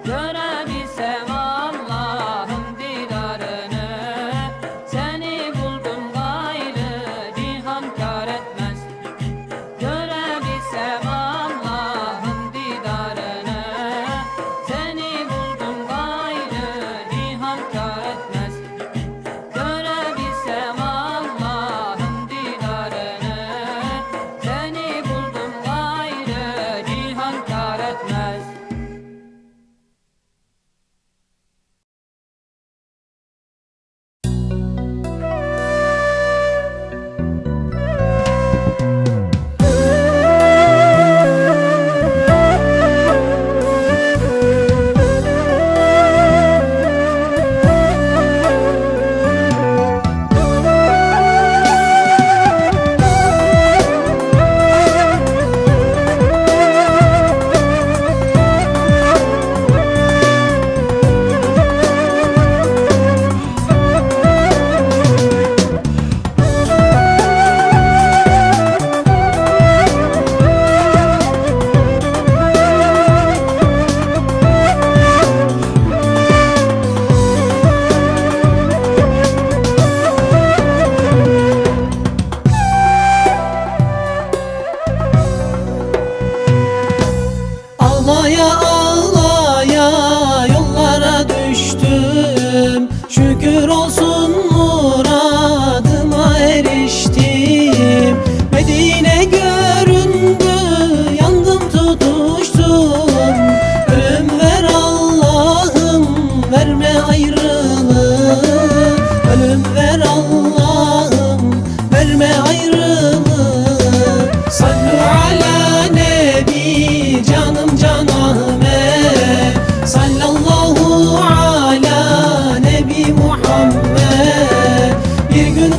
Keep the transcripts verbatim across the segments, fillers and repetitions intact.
Görebilsem Allah'ın didarını, seni buldum gayrı cihan kâr etmez. Görebilsem Allah'ın didarını, seni buldum gayrı cihan kâr etmez. Görebilsem Allah'ın didarını, seni buldum gayrı cihan kâr etmez. Ağlaya ağlaya yollara düştüm, şükür olsun muradıma eriştim. Medine göründü, yandım tutuştum. Ölüm ver Allah'ım, verme ayrılığı. Ölüm ver Allah'ım, verme ayrılığı. Sallu ala nebi canım can Ahmet, sallallahu ala nebi Muhammed. Bir gün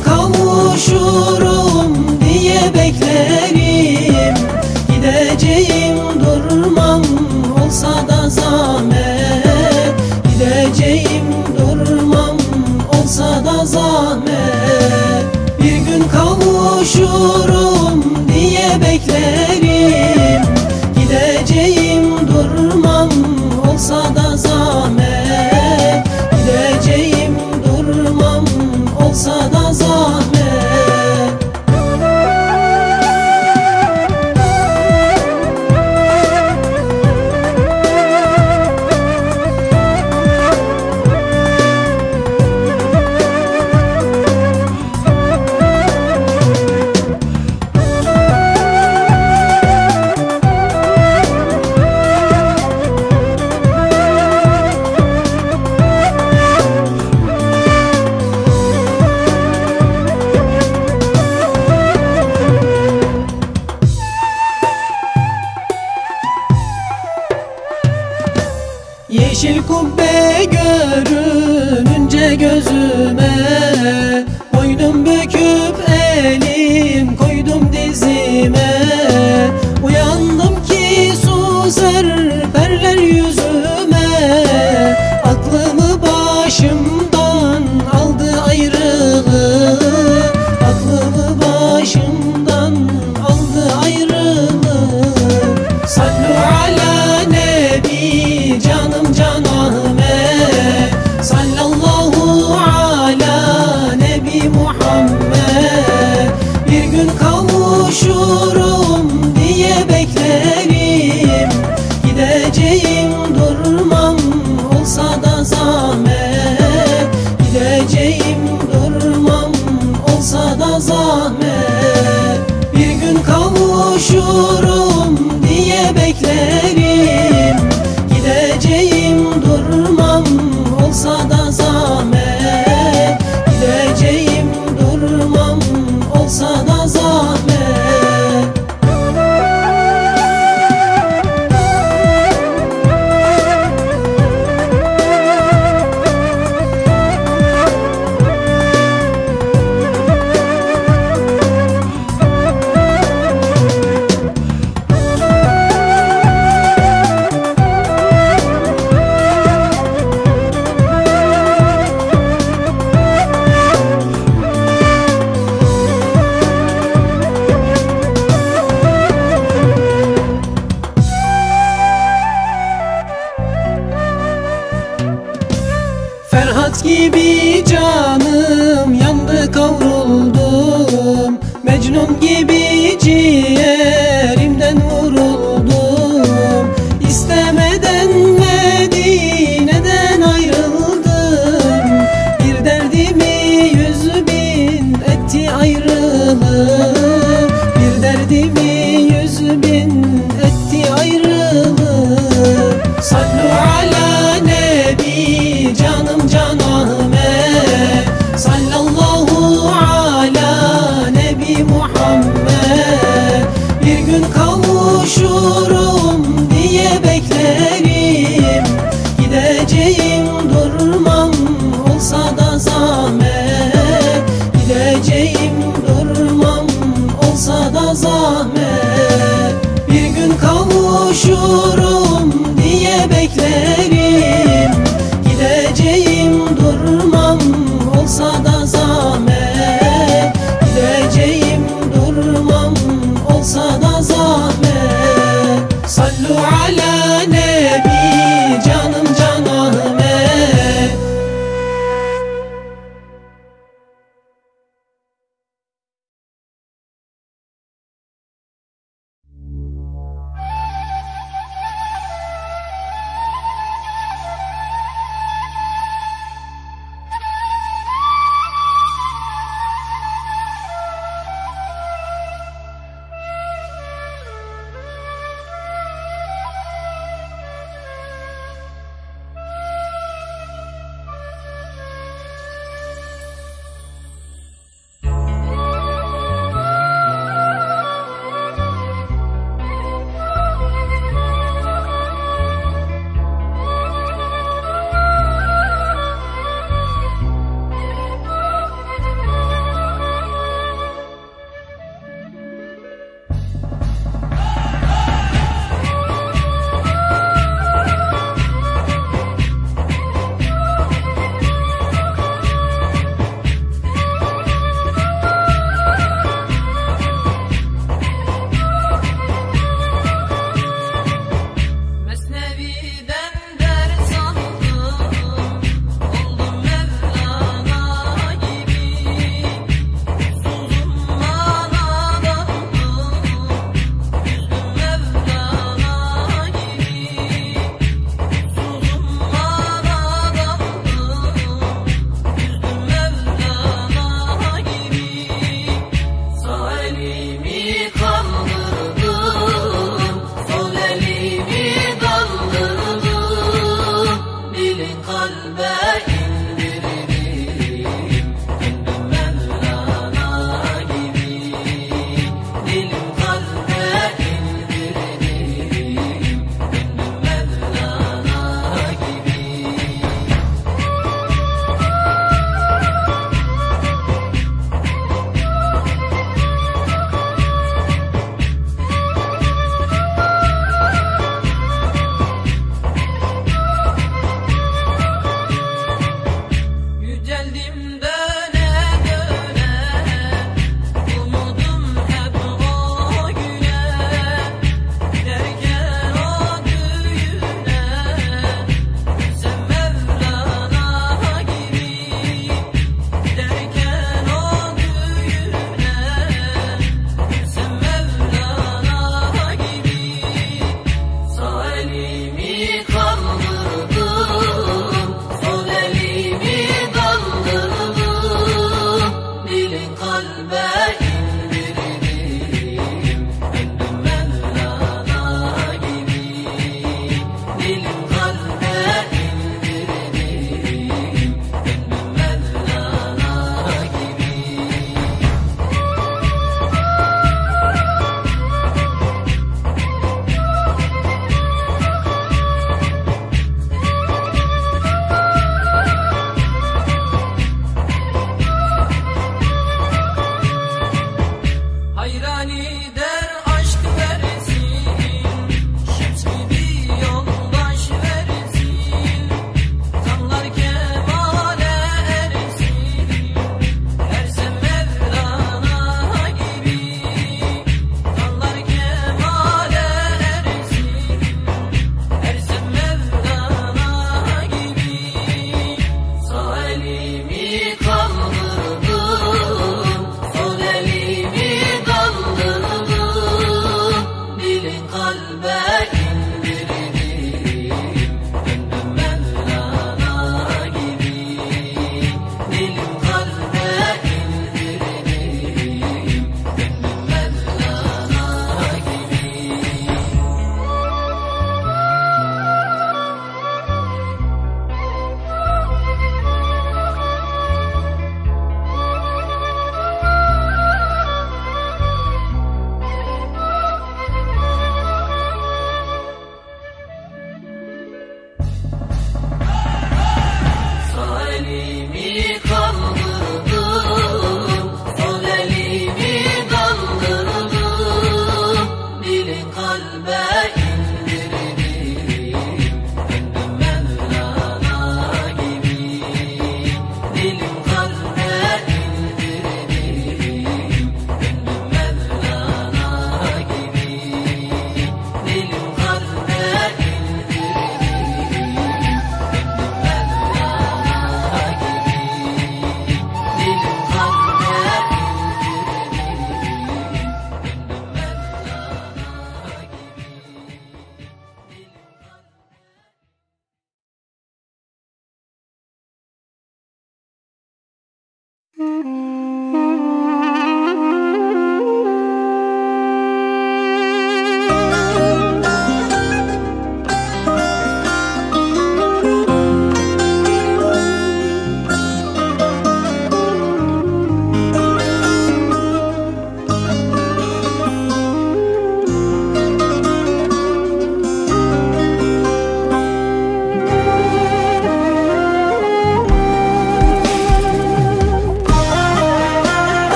kavuşurum diye beklerim, gideceğim durmam olsa da zahmet. Gideceğim durmam olsa da zahmet. Bir gün kavuşurum diye beklerim, gideceğim durmam olsa da zahmet. Gideceğim durmam olsa da zahmet. Yeşil kubbe görününce gözüme, boynum büküp elim koydum dizime. Uyandım ki su serperler yüzüme, aklımı başımdan aldı ayrılığı. Aklımı başımdan aldı ayrılığı. Sallu ala nebi canım can Ahmet, sallallahu ala nebi Muhammed. Bir gün kavuşurum Ferhat gibi canım yandı kavruldum, Mecnun gibi ciğerimden vuruldum. İstemeden Medine'den ayrıldım, bir derdimi yüz bin etti ayrılık, bir derdimi yüz bin etti ayrılık. Sallu ala nebi canım can Ahmet, sallallahu ala nebi Muhammed.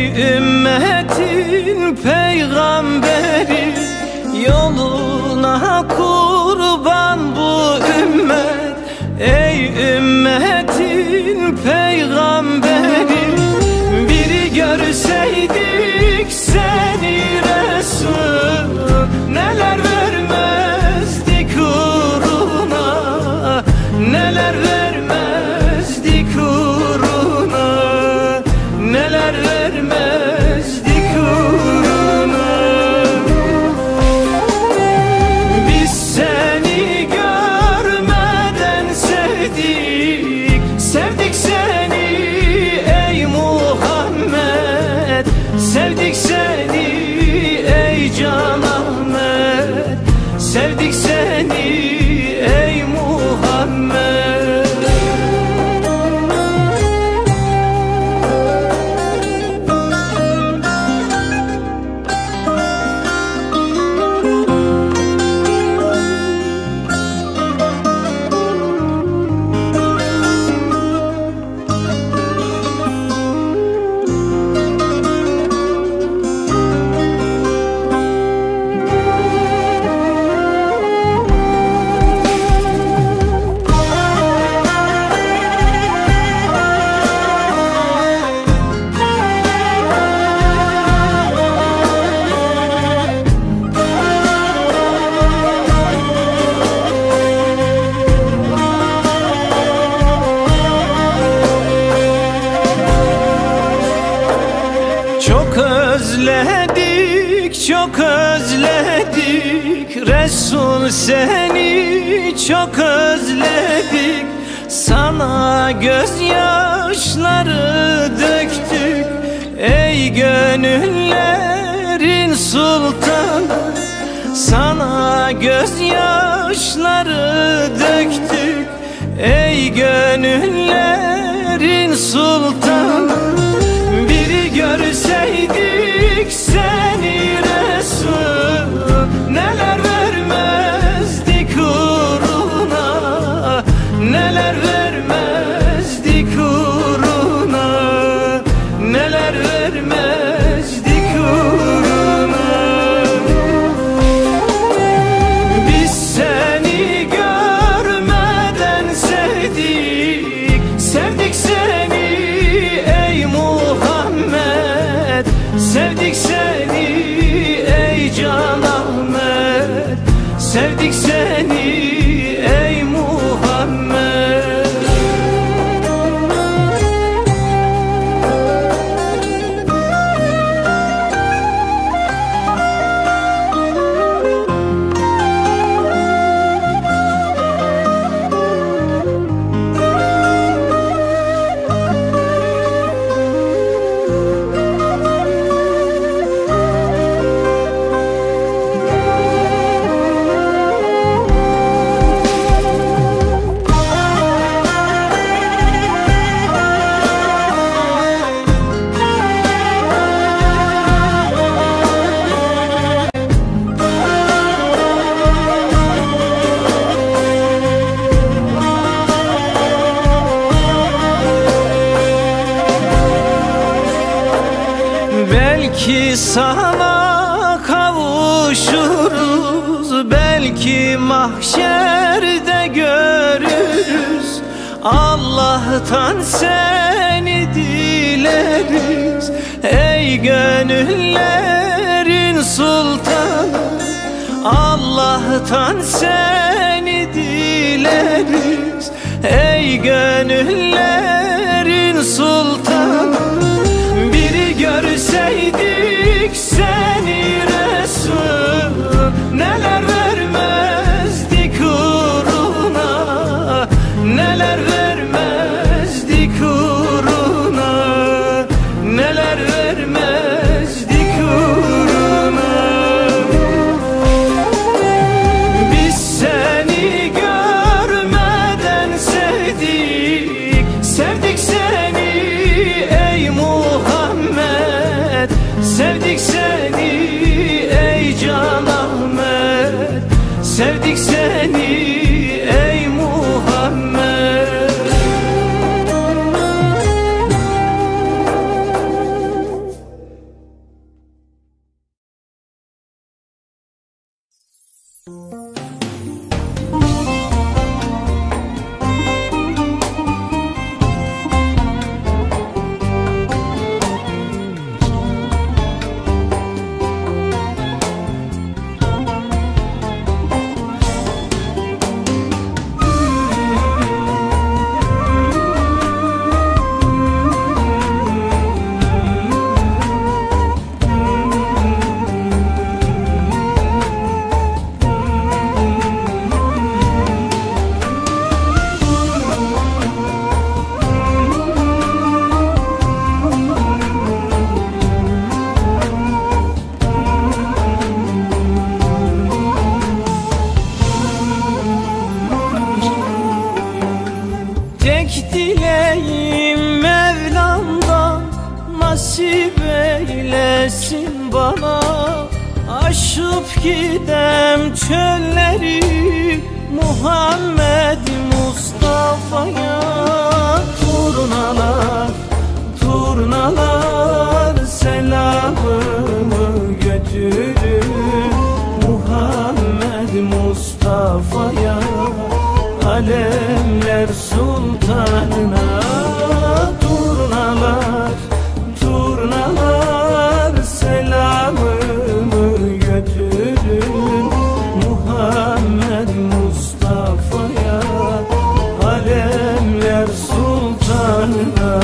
Ey ümmetin peygamberi, yoluna kurban bu ümmet. Ey ümmetin peygamberi, biri görseydik seni Resul, neler vermezdik uğruna, neler vermezdik uğruna, neler vermezdik uğruna. Biz seni görmeden sevdik, sevdik seni ey Muhammed, sevdik seni ey Can Ahmet, sevdik seni ey Muhammed. Çok özledik, çok özledik Resul, seni çok özledik. Sana gözyaşları döktük ey gönüllerin sultanı. Sana gözyaşları döktük ey gönüllerin sultanı. Biri görseydik seni Resul, neler vermezdik uğruna, neler vermezdik uğruna, neler vermezdik uğruna. Biz seni görmeden sevdik, sevdik seni ey Muhammed, sevdik seni ey Can Ahmet, sevdik seni ey Muhammed. Belki sana kavuşuruz, belki mahşerde görürüz. Allah'tan seni dileriz ey gönüllerin sultanı. Allah'tan seni dileriz ey gönüllerin sultanı. Biri görseydik seni Resul, neler vermezdik uğruna, neler vermezdik uğruna, neler vermezdik uğruna. Biz seni görmeden sevdik, sevdik seni ey Dileğim Mevlam'dan nasip eylesin bana, aşıp gidem çölleri Muhammed Mustafa'ya. Turnalar, turnalar selamımı götürün Muhammed Mustafa'ya, alemler sultanına. Turnalar, turnalar selamımı götürün Muhammed Mustafa'ya, alemler sultanına.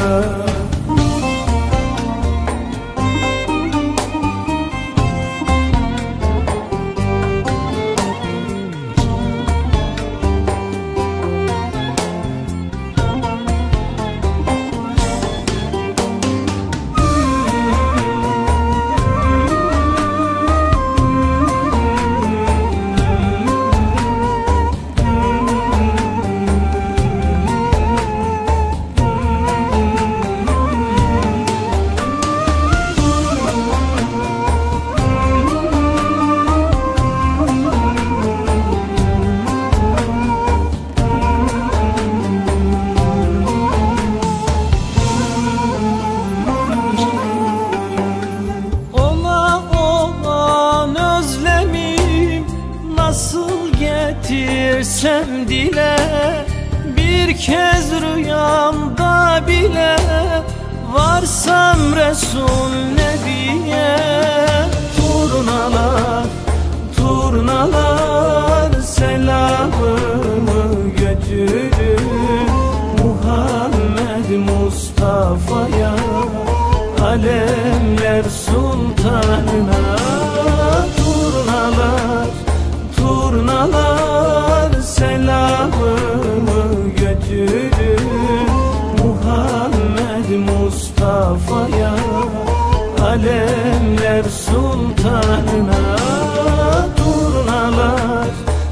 Getirsem dile bir kez rüyamda bile, varsam Resul Nebiye. Turnalar, turnalar selamımı götürün Muhammed Mustafa'ya, alemler sultanına. Turnalar, turnalar selamımı götürün Muhammed Mustafa'ya, alemler sultanına. Turnalar,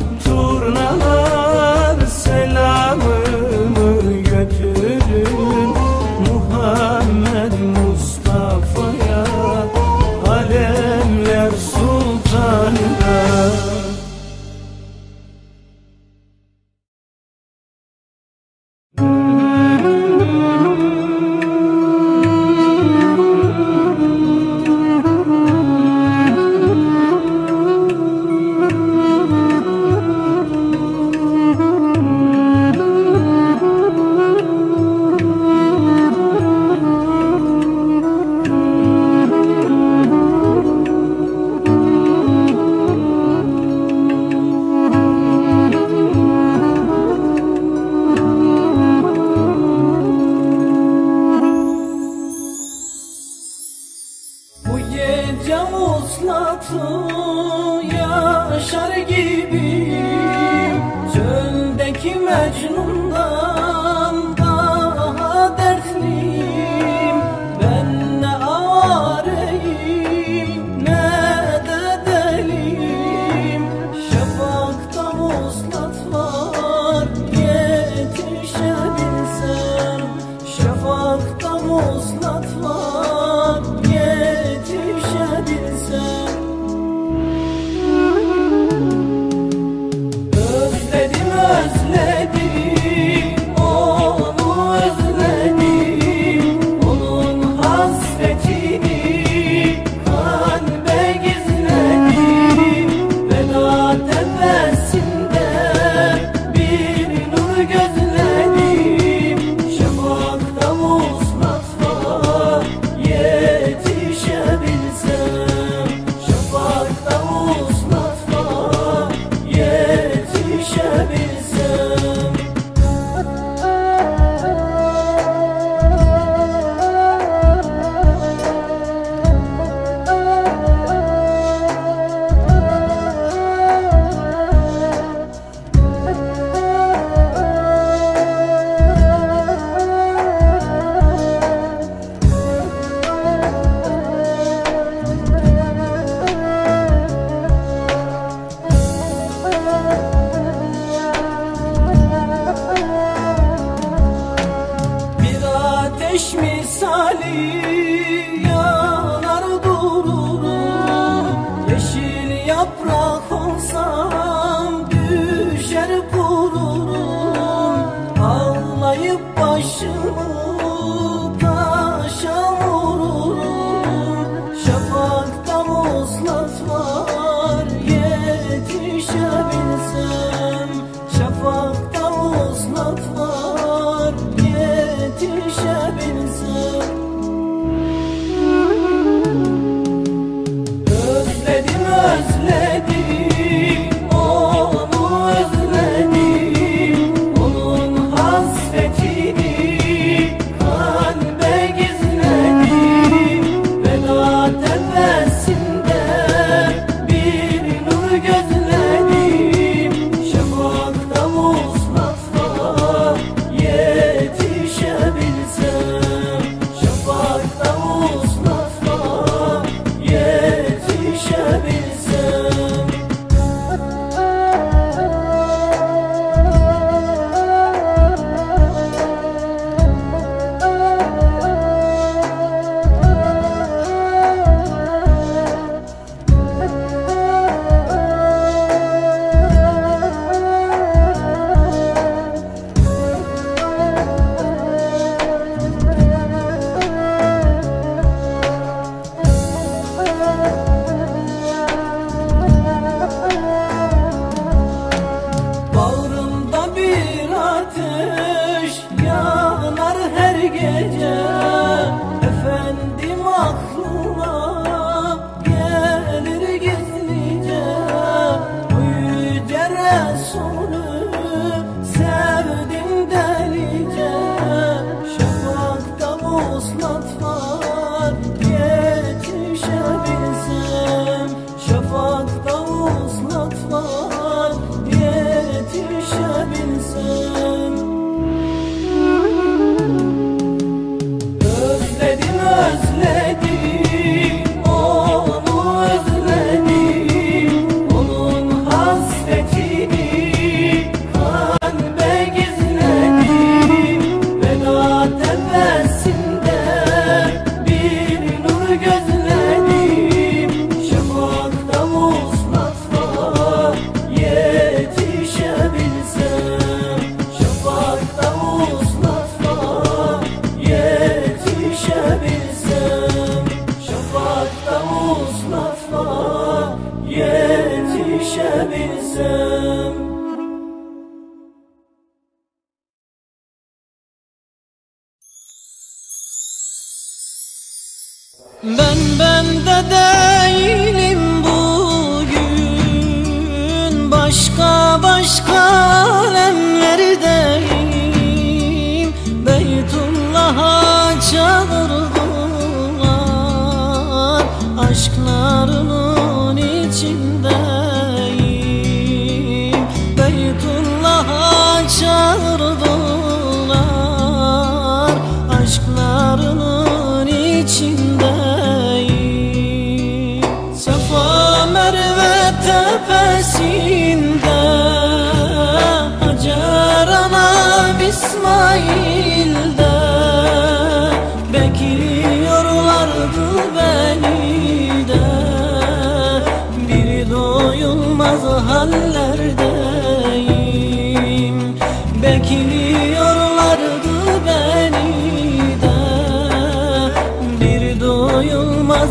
turnalar selamımı götürün Muhammed Mustafa'ya, alemler sultanına. Yaşar gibiyim çöldeki Mecnun'dan daha dertliyim. Ben ne avareyim ne de deliyim. Şafakta vuslat var yetişebilsem. Şafakta vuslat var yetişebilsem. başımı taşa vururum. Şafakta muslat var, yetişebilsem. Şafakta muslat var, yetişebilsem. Özledim özledim, onu özledim. Onun hasretini kalbe gizledim. Veda tepesinde bir nur gözledim. Şafakta muslat var, yetişebilsem. Şafakta muslat var, yetişebilsem. Bağrımda bir ateş yanar her gece. Efendim aklıma gelir gizlice. Bu yüce Resulü sevdim delice. Şafakta muslat var, yetişebilsem. Şafakta muslat var, yetişebilsem. Özledim özledim, onu özledim. Onun hasretini kalbe gizledim. Veda tepesinde bir nur gözledim. Şafakta muslat var, yetişebilsem. Şafakta muslat var, yetişebilsem. Şafakta muslat var, yetişebilsem. Ben bende değilim bugün, başka başka alemlerdeyim. Beytullah'a çağırdılar, aşklarının içindeyim. Beytullah'a çağırdılar, aşklarının içindeyim. Safa Merve tepesinde Hacer Anam İsmail'de bekliyorlardı beni de. Bir doyulmaz hallerdeyim, bekliyorlardı beni de. Bir doyulmaz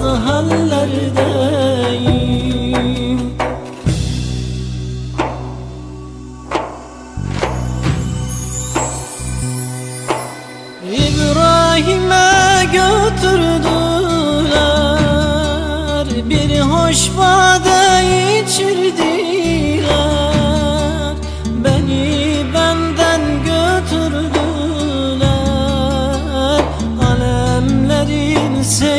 hallerdeyim. İbrahim'e götürdüler, bir hoş bade içirdiler. Beni benden götürdüler, alemlerin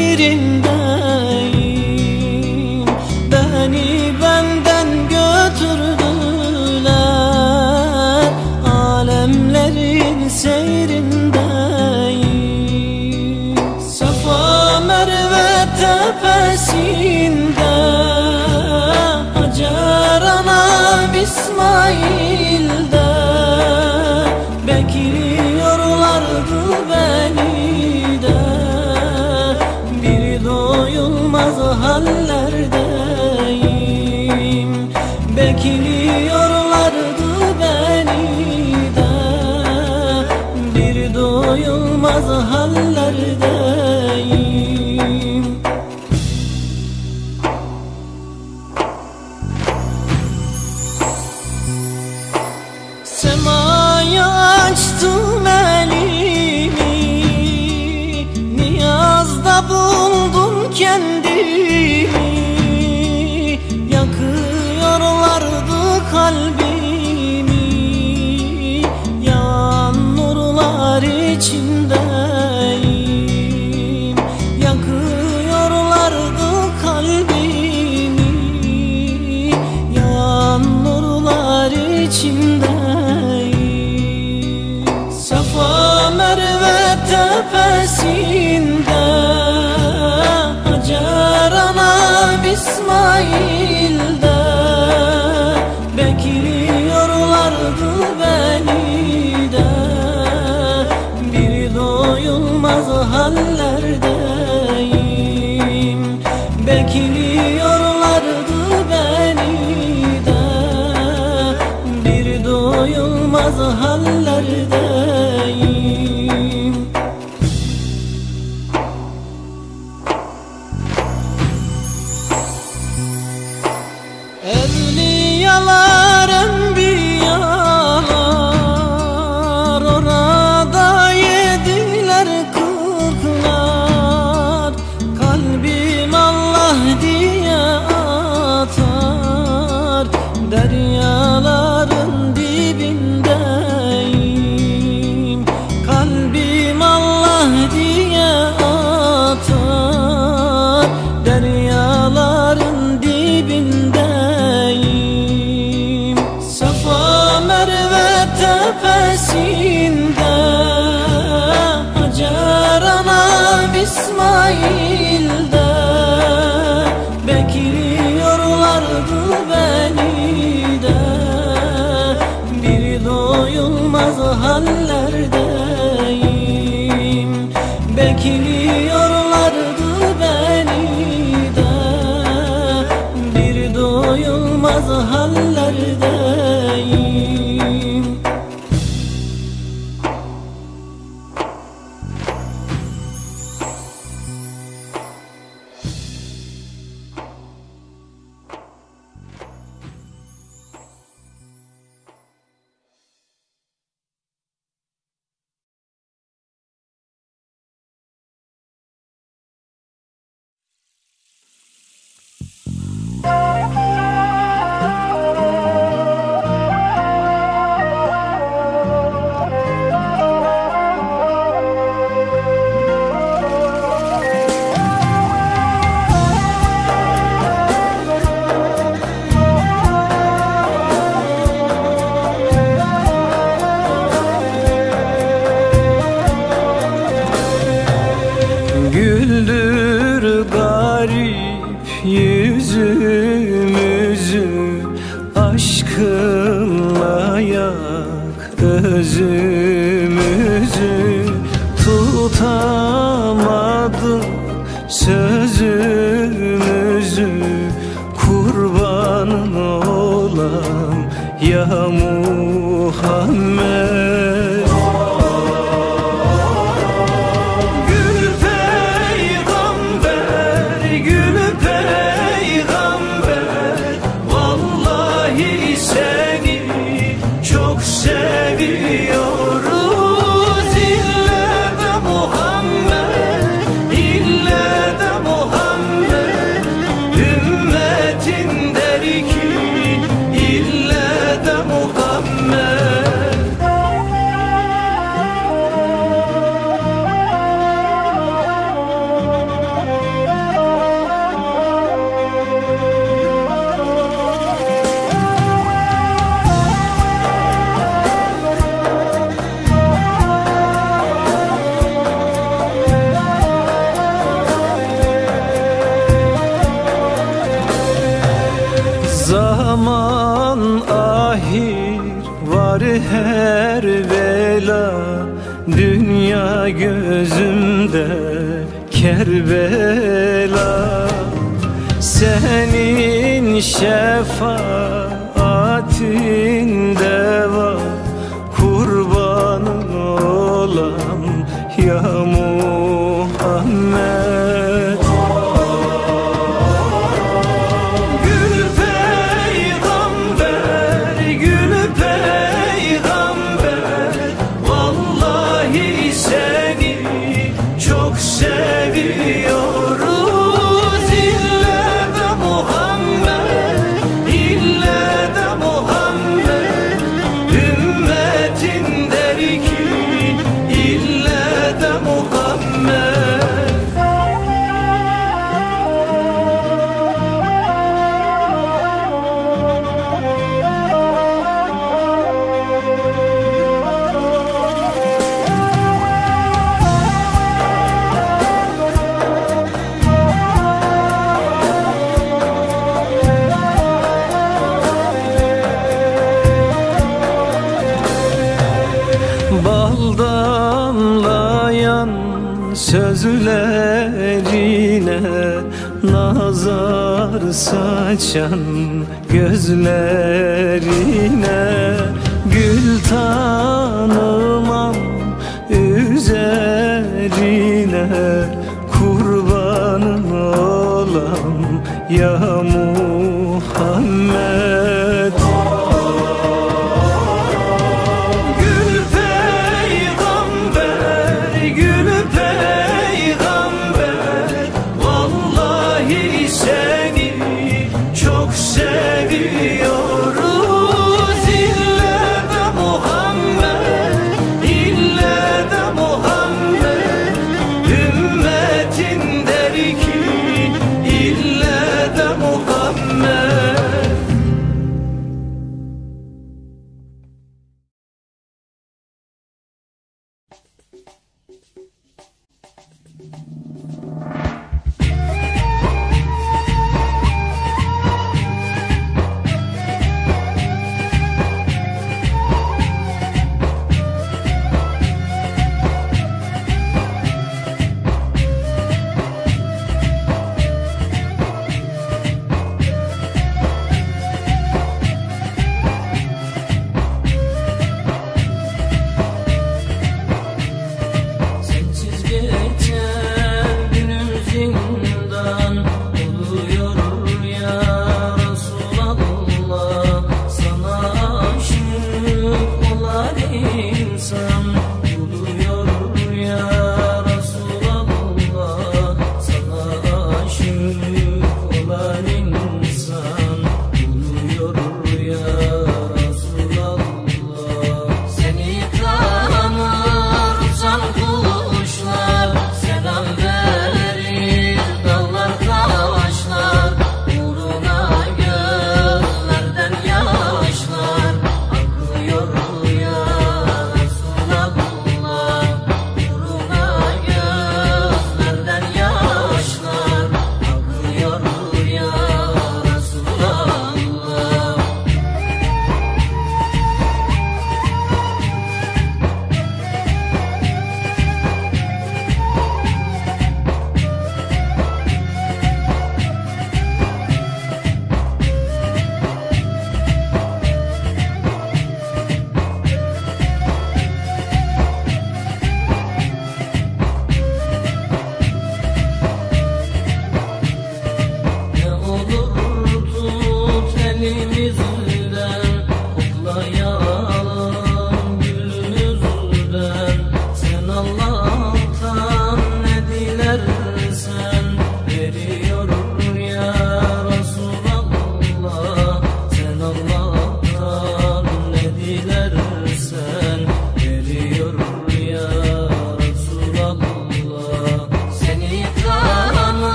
seyrindeyim. Beni benden götürdüler, alemlerin seyrindeyim. Safa Merve tepesinde Hacer Anam İsmail'de bekliyorlardı beni de. Bir doyulmaz hallerdeyim, bekliyorlardı beni de. Bir doyulmaz kalbimi, yan nurlar içindeyim. Yakıyorlardı kalbimi, yan nurlar içindeyim. Safa Merve tepesinde Hacer Anam İsmail'de bekliyorlardı beni de. Bir doyulmaz hallerdeyim, bekliyorlardı beni de. Bir doyulmaz hallerdeyim. Evliyalar, enbiyalar orada yediler kırklar. Kalbim Allah diye atar, deryaların dibindeyim. Kalbim Allah diye atar, deryaların dibindeyim. Safa Merve tepesinde Hacer Anam İsmail'de bekliyorlardı beni de. Bir doyulmaz hallerdeyim, bekliyorlardı beni de. Bir doyulmaz hallerdeyim. Güldür garip yüzümüzü, aşkınla yak özümüzü. Tutamadım sözümüzü, kurbanın olam ya Muhammed. Seviyoruz ille de Muhammed, ille de Muhammed. Ümmetin der ki ille de Muhammed. Zaman ahir var her bela, dünya gözümde Kerbela. Senin şefaatinde var, kurbanın olam ya Muhammed. Seviyoruz ille de Muhammed, ille Sözlerine nazar saçan gözlerine gül tanımam üzerine kurbanın olam ya Muhammed. Gül peygamber, gül peygamber, vallahi seni çok seviyoruz. İlle de Muhammed, ille de Muhammed, ümmetin der ki ille de Muhammed.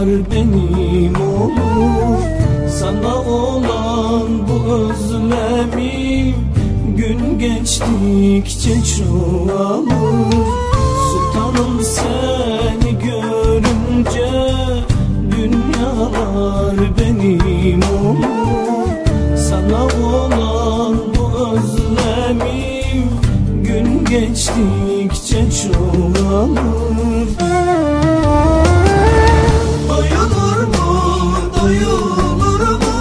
benim olur. Sana olan bu özlemim gün geçtikçe çoğalır. Sultanım seni görünce dünyalar benim olur. Sana olan bu özlemim gün geçtikçe çoğalır. Doyulur mu, doyulur mu?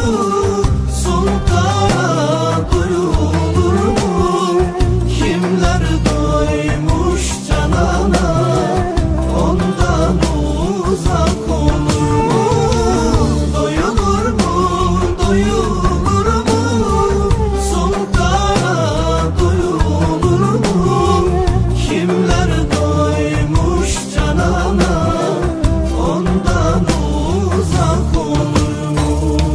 Sultana doyulur mu? Kimler doymuş canana, ondan uzak olur mu? Doyulur mu, doyulur mu? Sultana doyulur mu? Kimler doymuş canana, ondan uzak olur mu?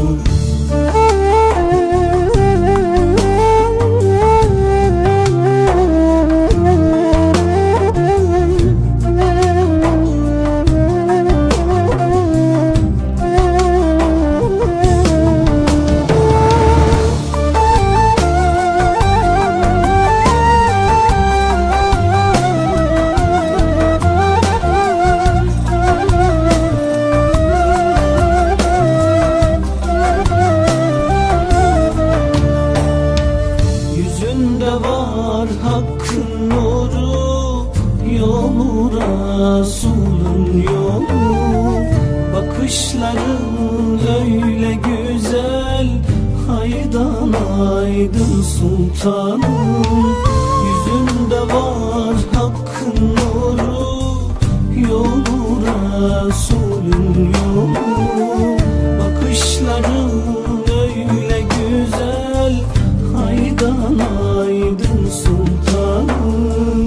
Yüzünde var hakkın nuru, yolu Resulün yolu. Bakışların öyle güzel, haydan aydın sultanım. Yüzünde var hakkın nuru, yolu Resulün yolu. Bakışların öyle güzel, haydan aydın sultanım.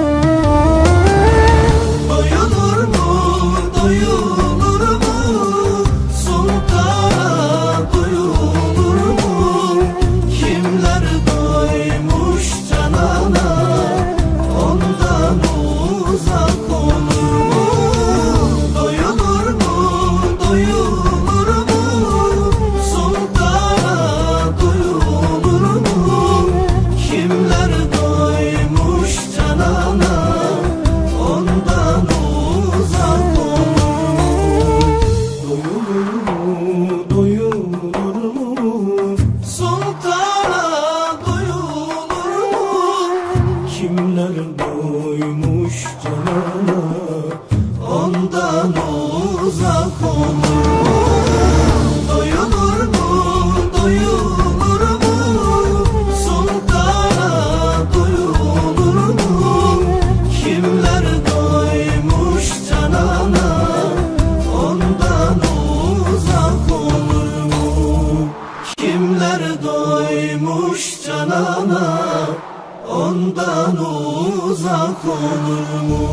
Doyulur mu, doyulur mu? Sultana doyulur mu? Kimler doymuş canana, ondan uzak olur mu? Doyulur mu, doyulur mu? Sultana doyulur mu? Kimler doymuş canana, ondan uzak olur mu? Doyulur mu, doyulur mu? Sultana doyulur mu? Kimler doymuş canana, ondan uzak olur mu? Doyulur mu, doyulur mu? Sultana doyulur mu? Kimler doymuş canana, ondan uzak olur mu? Kimler doymuş canana, ondan uzak olur mu?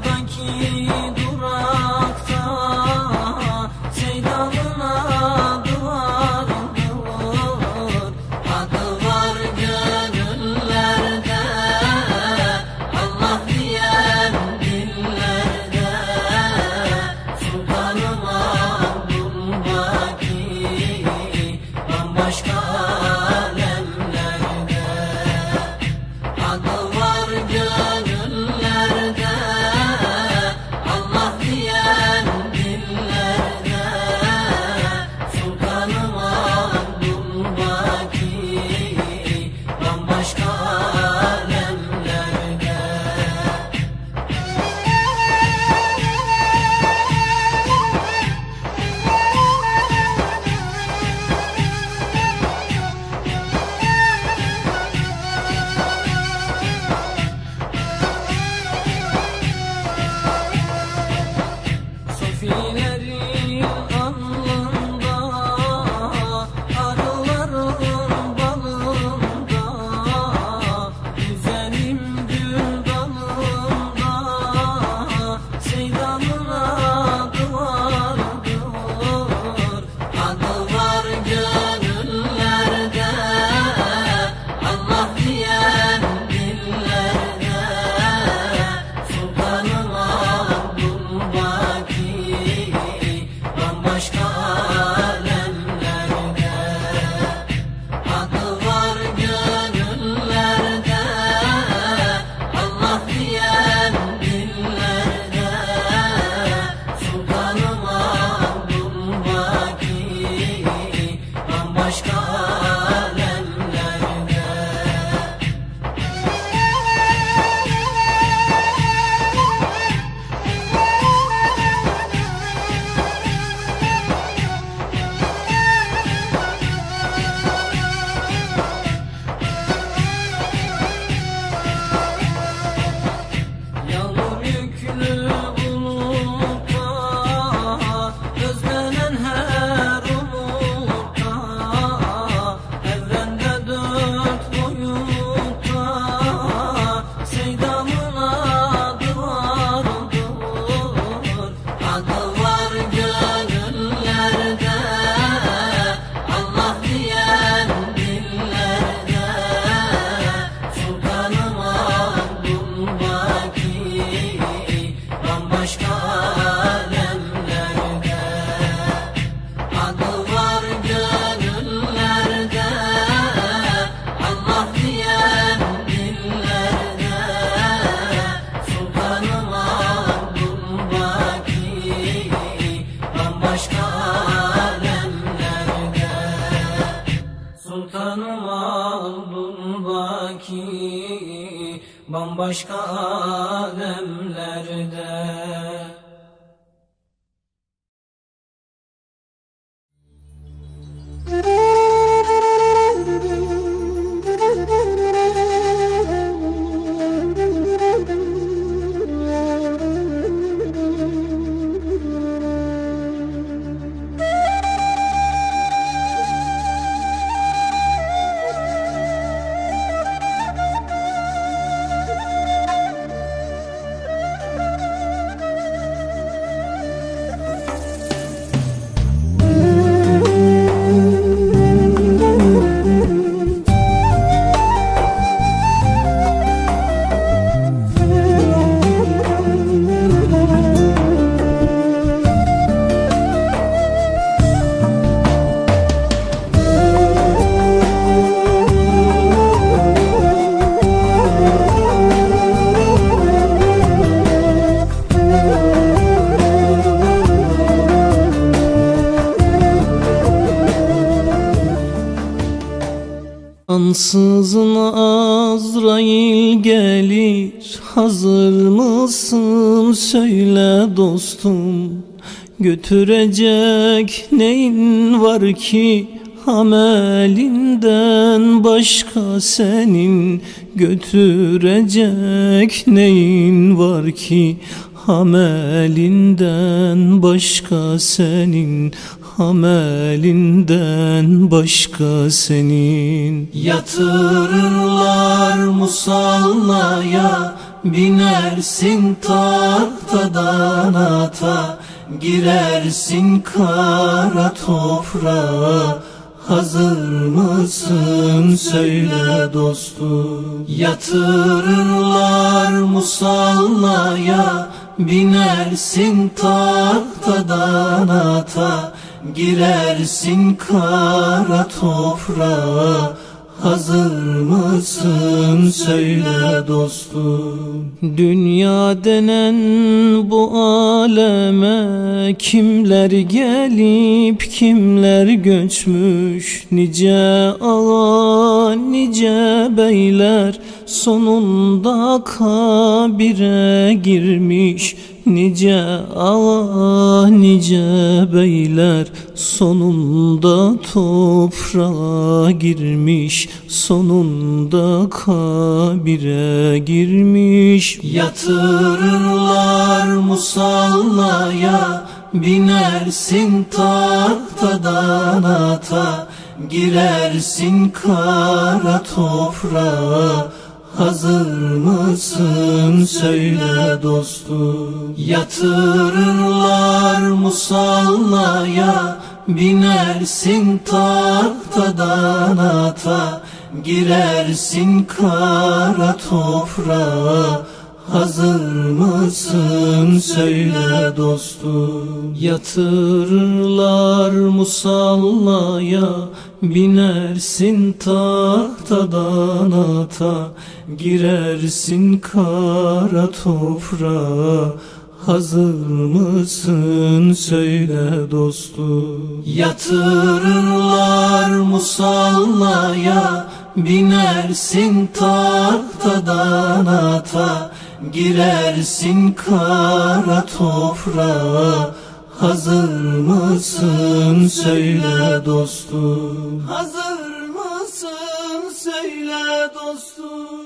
Yollardaki durakta Seydanına duvardır. Adı var gönüllerde, Allah diyen dillerde. Sultanım Abdülbaki bambaşka alemlerde. Adı var gönüllerde, Allah diyen dillerde. Sultanım Abdülbaki bambaşka alemlerde. Sofilerin alnında, arıların balında, güzelim gül dalında. Seydanına duvardır. Adı var gönüllerde, Allah diyen dillerde. Sultanım Abdülbaki bambaşka alemlerde. Adı var gönüllerde, Allah diyen dillerde. Sultanım Abdülbaki bambaşka alemlerde. Yağmur yüklü bulutta, özlenen her umutta. Evrende dört boyutta, Seydanına duvardır. Adı var gönüllerde, Allah diyen dillerde. Sultanım Abdülbaki bambaşka alemlerde. Adı var gönüllerde, Allah diyen dillerde. Sultanım Abdülbaki bambaşka alemlerde. Sultanım Abdülbaki bambaşka alemlerde. Ansızın Azrail gelir, hazır mısın söyle dostum. Götürecek neyin var ki amelinden başka senin? Götürecek neyin var ki amelinden başka senin? Amelinden başka senin. Yatırırlar musallaya binersin tahtadan ata, girersin kara toprağa. Hazır mısın söyle dostum? Yatırırlar musallaya, binersin tahtadan ata, girersin kara toprağa. Hazır mısın söyle dostum? Dünya denen bu aleme kimler gelip kimler göçmüş, nice ağa nice beyler sonunda kabire girmiş. Nice ağa nice beyler sonunda toprağa girmiş, sonunda kabire girmiş. Yatırırlar musallaya, binersin tahtadan ata, girersin kara toprağa. Hazır mısın söyle dostum? Yatırırlar musallaya, binersin tahtadan ata, girersin kara toprağa. Hazır mısın söyle dostum? Yatırırlar musallaya, binersin tahtadan ata, girersin kara toprağa. Hazır mısın söyle dostum? Yatırırlar musallaya, binersin tahtadan ata, girersin kara toprağa. Hazır mısın söyle dostum? Hazır mısın söyle dostum?